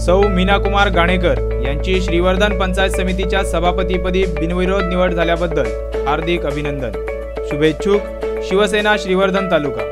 सौ मीना कुमार गाणेकर यांची श्रीवर्धन पंचायत समितीच्या सभापतीपदी बिनविरोध निवड झाल्याबद्दल हार्दिक अभिनंदन। शुभेच्छुक शिवसेना श्रीवर्धन तालुका।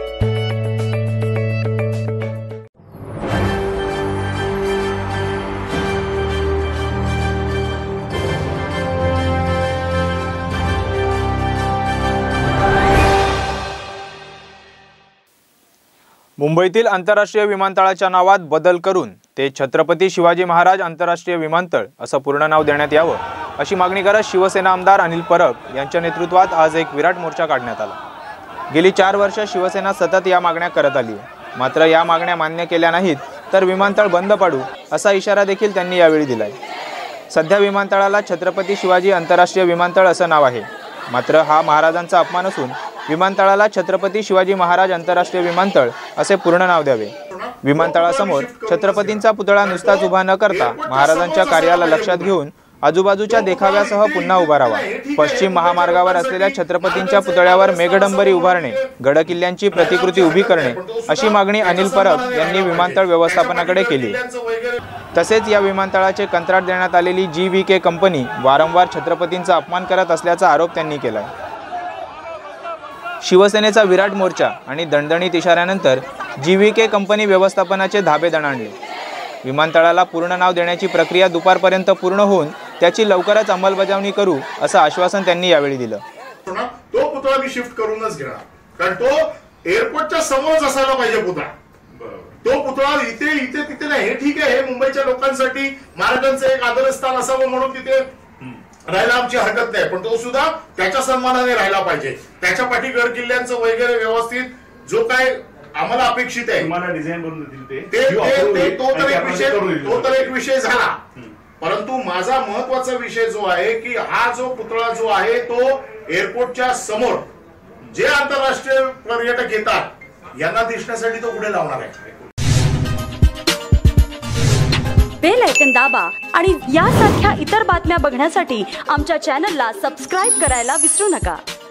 मुंबईतील आंतरराष्ट्रीय विमानतळाच्या नावात बदल करून ते छत्रपती शिवाजी महाराज आंतरराष्ट्रीय विमानतळ असं पूर्ण नाव देण्यात यावं अशी मागणी करत शिवसेना आमदार अनिल परब यांच्या नेतृत्वात आज एक विराट मोर्चा काढण्यात आला। गेली 4 वर्ष शिवसेना सतत या मागण्या करत आली आहे, मात्र या मागण्या मान्य केल्या नाहीत तर विमानतळ बंद पाडू असा इशारा देखील त्यांनी यावेळी दिलाय। सध्या विमानतळाला छत्रपती शिवाजी आंतरराष्ट्रीय विमानतळ असं नाव आहे, मात्र हा महाराजांचा अपमान असून विमानतळाला छत्रपती शिवाजी महाराज आंतरराष्ट्रीय विमानतळ असे पूर्ण नाव द्यावे। विमानतळासमोर छत्रपतींचा पुतळा नुसताच उभा न करता महाराजांच्या कार्याला लक्षात घेऊन आजूबाजूच्या देखाव्यासह पुन्हा उभारावा। पश्चिम महामार्गावर असलेल्या छत्रपतींच्या पुतळ्यावर मेघडंबरी उभारणे, गडकिल्ल्यांची प्रतिकृती उभी करणे अशी मागणी अनिल परब यांनी विमानतळ व्यवस्थापनाकडे केली। तसेच या विमानतळाचे कंत्राट देण्यात आलेली GVK कंपनी वारंवार छत्रपतींचा अपमान करत असल्याचा आरोप त्यांनी केलाय। शिवसेनेचा विराट मोर्चा आणि दणदणीत इशाऱ्यानंतर GVK कंपनी व्यवस्थापनाचे धाबे दणाणले। विमानतळाला पूर्ण नाव देण्याची प्रक्रिया दुपारपर्यंत पूर्ण होऊन त्याची लवकरच अंमलबजावणी करू असं आश्वासन त्यांनी यावेळी दिलं। तो पुतळा मी शिफ्ट करूनच घेणार, कारण तो एअरपोर्टच्या समोरच असायला पाहिजे पुतळा। तो पुतळा इथे तिथे नाही, हे ठीक आहे, हे मुंबईच्या लोकांसाठी महाराजांचं एक आदरस्थान असावं म्हणून तिथे राहायला आमची हरकत नाही, पण तो सुद्धा त्याच्या सन्मानाने राहायला पाहिजे। त्याच्या पाठी गड किल्ल्यांचं वगैरे व्यवस्थित जो काय आम्हाला अपेक्षित आहे डिझाईन बनवून दिली तो तर एक विषय झाला, परंतु माझा महत्वाचा विषय जो आहे की हा जो पुतळा जो आहे तो एअरपोर्टच्या समोर जे आंतरराष्ट्रीय पर्यटक येतात यांना दिसण्यासाठी तो पुढे लावणार आहे। बेल आयकॉन दाबा आणि यासारख्या इतर बातम्या बघण्यासाठी आमच्या चॅनलला सबस्क्राइब करायला विसरू नका।